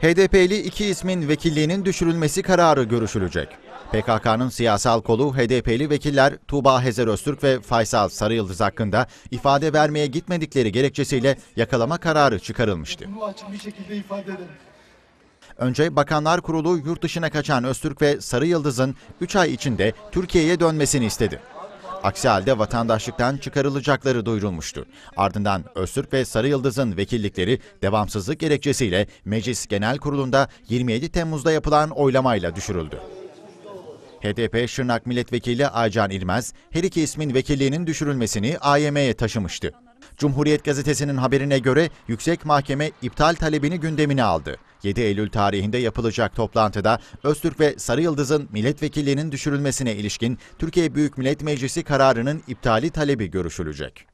HDP'li iki ismin vekilliğinin düşürülmesi kararı görüşülecek. PKK'nın siyasal kolu HDP'li vekiller Tuğba Hezer Öztürk ve Faysal Sarıyıldız hakkında ifade vermeye gitmedikleri gerekçesiyle yakalama kararı çıkarılmıştı. Bunu açık bir şekilde ifade edelim. Önce Bakanlar Kurulu yurt dışına kaçan Öztürk ve Sarıyıldız'ın 3 ay içinde Türkiye'ye dönmesini istedi. Aksi halde vatandaşlıktan çıkarılacakları duyurulmuştu. Ardından Öztürk ve Sarıyıldız'ın vekillikleri devamsızlık gerekçesiyle Meclis Genel Kurulu'nda 27 Temmuz'da yapılan oylamayla düşürüldü. HDP Şırnak Milletvekili Aycan İlmez, her iki ismin vekilliğinin düşürülmesini AYM'ye taşımıştı. Cumhuriyet Gazetesi'nin haberine göre Yüksek Mahkeme iptal talebini gündemine aldı. 7 Eylül tarihinde yapılacak toplantıda Öztürk ve Sarıyıldız'ın milletvekilliğinin düşürülmesine ilişkin Türkiye Büyük Millet Meclisi kararının iptali talebi görüşülecek.